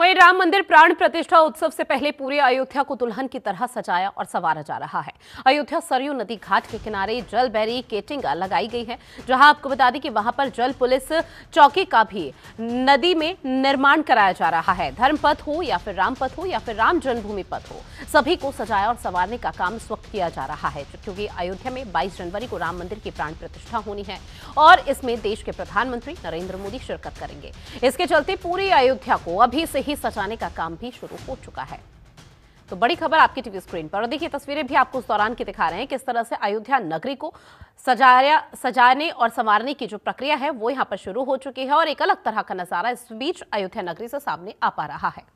वहीं राम मंदिर प्राण प्रतिष्ठा उत्सव से पहले पूरी अयोध्या को दुल्हन की तरह सजाया और संवारा जा रहा है। अयोध्या सरयू नदी घाट के किनारे जल बैरिकेडिंग लगाई गई है, जहां आपको बता दें कि वहां पर जल पुलिस चौकी का भी नदी में निर्माण कराया जा रहा है। धर्मपथ हो या फिर रामपथ हो या फिर राम जन्मभूमि पथ हो, सभी को सजाया और संवारने का काम इस वक्त किया जा रहा है, क्योंकि अयोध्या में 22 जनवरी को राम मंदिर की प्राण प्रतिष्ठा होनी है और इसमें देश के प्रधानमंत्री नरेंद्र मोदी शिरकत करेंगे। इसके चलते पूरी अयोध्या को अभी से ही सजाने का काम भी शुरू हो चुका है। तो बड़ी खबर आपकी टीवी स्क्रीन पर, और देखिए तस्वीरें भी आपको उस दौरान की दिखा रहे हैं किस तरह से अयोध्या नगरी को सजाने और संवारने की जो प्रक्रिया है वो यहां पर शुरू हो चुकी है और एक अलग तरह का नजारा इस बीच अयोध्या नगरी से सामने आ पा रहा है।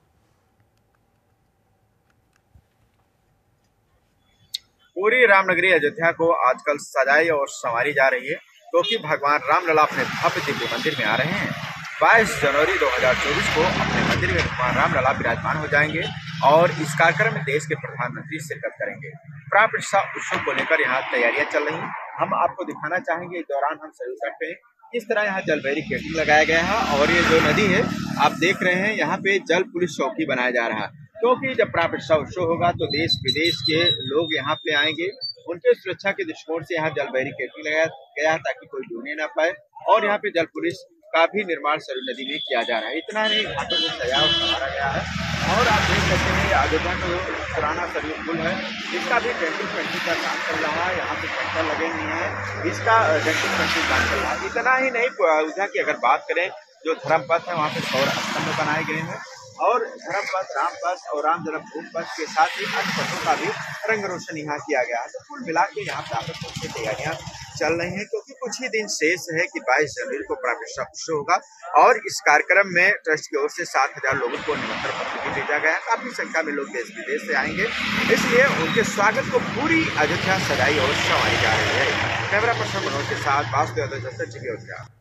पूरी रामनगरी अयोध्या को आजकल सजाई और संवारी जा रही है, क्योंकि भगवान रामलला अपने भव्य दिव्य मंदिर में आ रहे हैं। 22 जनवरी 2024 को अपने मंदिर में भगवान रामलला विराजमान हो जाएंगे और इस कार्यक्रम में देश के प्रधानमंत्री शिरकत करेंगे। प्राण प्रतिष्ठा उत्सव को लेकर यहाँ तैयारियां चल रही हैं। हम आपको दिखाना चाहेंगे, इस दौरान हम सरयू तट पे इस तरह यहाँ जल बैरिकेडिंग लगाया गया है और ये जो नदी है आप देख रहे हैं, यहाँ पे जल पुलिस चौकी बनाया जा रहा है, क्योंकि जब प्राण प्रतिष्ठा उत्सव होगा तो देश विदेश के लोग यहाँ पे आएंगे। उनके सुरक्षा के दृष्टिकोण से यहाँ जल बैरिकेडिंग लगाया गया है ताकि कोई डूबने ना पाए, और यहाँ पे जल पुलिस का भी निर्माण सरयू नदी में किया जा रहा है। इतना नहीं, घाटों में सजाया और संवारा गया है। और आप देख सकते हैं अयोध्या का जो पुराना सरयू पुल है, इसका भी डेंटिंग पेंटिंग का काम चल रहा है। यहाँ पे ट्रैक्टर लगे हुए हैं, इसका डेंटिंग पेंटिंग काम चल रहा है। इतना ही नहीं, अयोध्या की अगर बात करें, जो धर्मपथ है वहाँ पे सौर स्तंभ बनाए गए हैं और धर्मपथ, रामपथ और राम जन्मभूमि पथ के साथ ही अन्य पथों का भी रंग रोशन यहाँ किया गया है। तो कुल मिला के यहाँ प्रारंभ की तैयारियां चल रही हैं, क्योंकि कुछ ही दिन शेष है कि 22 जनवरी को प्राण प्रतिष्ठा उत्सव होगा और इस कार्यक्रम में ट्रस्ट की ओर से 7000 लोगों को निमंत्रण पत्र भी भेजा गया है। काफी संख्या में लोग देश विदेश से आएंगे, इसलिए उनके स्वागत को पूरी अयोध्या सजाई और संवारी जा रही है। कैमरा पर्सन मनोज के साथ वासुदेव अयोध्या।